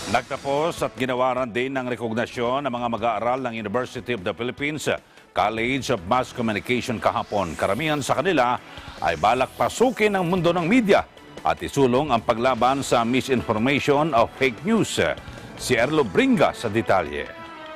Nagtapos at ginawaran din ng rekognasyon ng mga mag-aaral ng University of the Philippines College of Mass Communication kahapon. Karamihan sa kanila ay balak pasukin ang mundo ng media at isulong ang paglaban sa misinformation o fake news. Si Erlo Bringa sa detalye.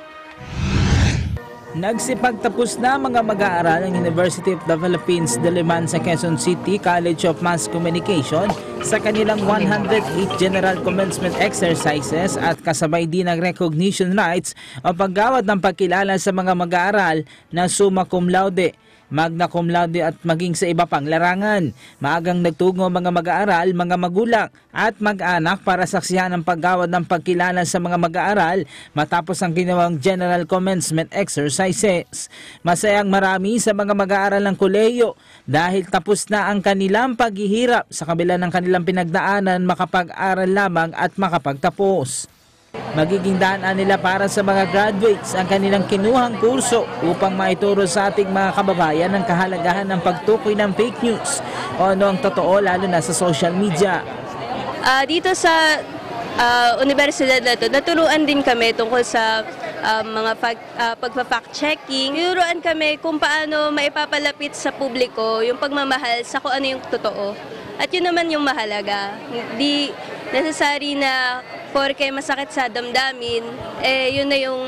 Nagsipagtapos na mga mag-aaral ng University of the Philippines Diliman sa Quezon City College of Mass Communication sa kanilang 108 General Commencement Exercises at kasabay din ng recognition rites o paggawad ng pagkilala sa mga mag-aaral na summa cum laude, magna cum laude at maging sa iba pang larangan. Maagang nagtungo mga mag-aaral, mga magulang at mag-anak para saksihan ang paggawad ng pagkilala sa mga mag-aaral matapos ang ginawang General Commencement Exercises. Masayang marami sa mga mag-aaral ng kolehiyo dahil tapos na ang kanilang paghihirap sa kabila ng kanilang pinagdaanan makapag-aral lamang at makapagtapos. Magiging daanan nila para sa mga graduates ang kanilang kinuhang kurso upang maituro sa ating mga kababayan ang kahalagahan ng pagtukoy ng fake news o ano ang totoo lalo na sa social media. Dito sa universidad na to, naturuan din kami tungkol sa mga pagpa-fact-checking. Tinuruan kami kung paano maipapalapit sa publiko yung pagmamahal sa kung ano yung totoo. At yun naman yung mahalaga. Hindi necessary na porke masakit sa damdamin, yun na yung,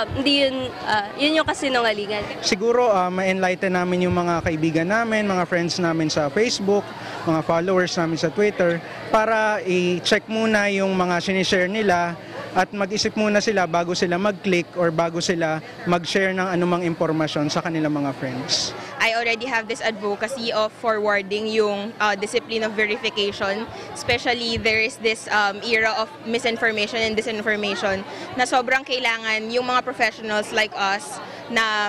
yun yung kasinungalingan. Siguro ma-enlighten namin yung mga kaibigan namin, mga friends namin sa Facebook, mga followers namin sa Twitter, para i-check muna yung mga sinishare nila at mag-isip muna sila bago sila mag-click or bago sila mag-share ng anumang impormasyon sa kanilang mga friends. I already have this advocacy of forwarding yung discipline of verification. Especially there is this era of misinformation and disinformation na sobrang kailangan yung mga professionals like us na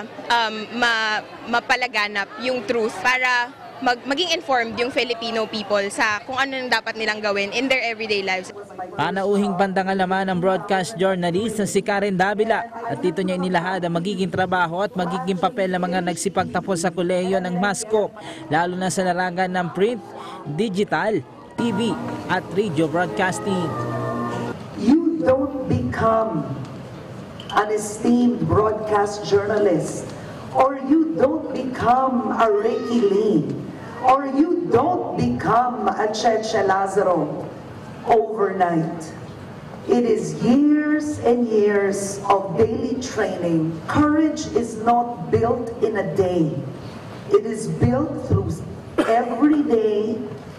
mapalaganap yung truth para maging informed yung Filipino people sa kung ano nang dapat nilang gawin in their everyday lives. Panauhing bandang alaman ng broadcast journalist na si Karen Davila at dito niya inilahad ang magiging trabaho at magiging papel ng mga nagsipagtapos sa kolehiyo ng MASCOM, lalo na sa larangan ng print, digital, TV at radio broadcasting. You don't become an esteemed broadcast journalist, or you don't become a Ricky Lee, or you don't become a Cheche Lazaro overnight. It is years and years of daily training. Courage is not built in a day. It is built through everyday,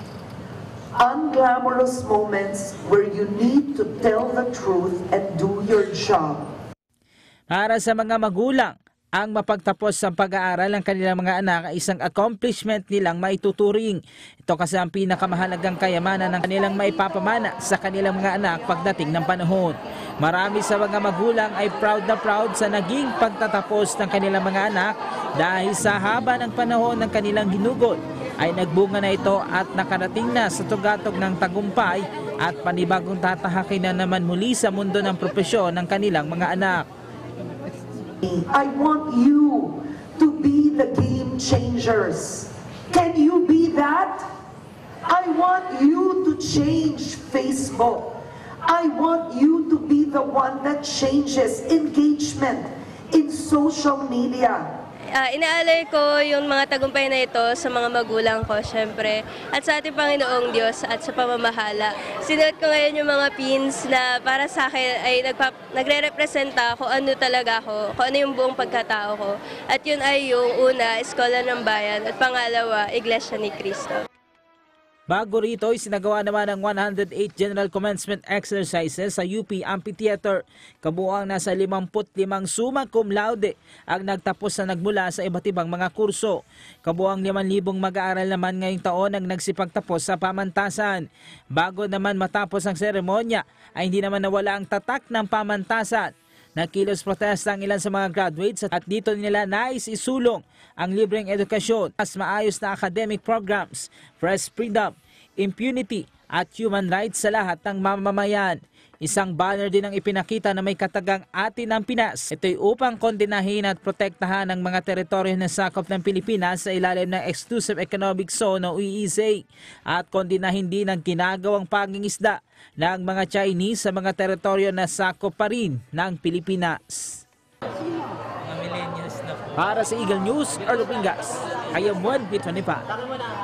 unglamorous moments where you need to tell the truth and do your job. Para sa mga magulang, ang mapagtapos sa pag-aaral ng kanilang mga anak ay isang accomplishment nilang maituturing. Ito kasi ang pinakamahalagang kayamanan ng kanilang maipapamana sa kanilang mga anak pagdating ng panahon. Marami sa mga magulang ay proud na proud sa naging pagtatapos ng kanilang mga anak dahil sa haba ng panahon ng kanilang ginugol ay nagbunga na ito at nakarating na sa tugatog ng tagumpay at panibagong tatahakin na naman muli sa mundo ng propesyon ng kanilang mga anak. I want you to be the game changers. Can you be that? I want you to change Facebook. I want you to be the one that changes engagement in social media. Inaalay ko yung mga tagumpay na ito sa mga magulang ko, syempre, at sa ating Panginoong Diyos at sa pamamahala. Sinuot ko ngayon yung mga pins na para sa akin ay nagre-representa kung ano talaga ako, kung ano yung buong pagkatao ko. At yun ay yung una, Eskola ng Bayan, at pangalawa, Iglesia ni Cristo. Bago rito, isinagawa naman ang 108 General Commencement Exercises sa UP Amphitheater. Kabuuang nasa 55 summa cum laude ang nagtapos na nagmula sa iba't ibang mga kurso. Kabuuang 5,000 mag-aaral naman ngayong taon ang nagsipagtapos sa pamantasan. Bago naman matapos ang seremonya, ay hindi naman nawala ang tatak ng pamantasan. Nakilos protesta ang ilan sa mga graduates at dito nila nais isulong ang libreng edukasyon, mas maayos na academic programs, press freedom, impunity at human rights sa lahat ng mamamayan. Isang banner din ang ipinakita na may katagang Atin ang Pinas. Ito'y upang kondenahin at protektahan ang mga teritoryo na sakop ng Pilipinas sa ilalim ng Exclusive Economic Zone o EEZ at kondenahin din ang ginagawang pangingisda ng mga Chinese sa mga teritoryo na sakop pa rin ng Pilipinas. Para sa Eagle News, Earl Pingas, Kayamuan, Bitwanipa.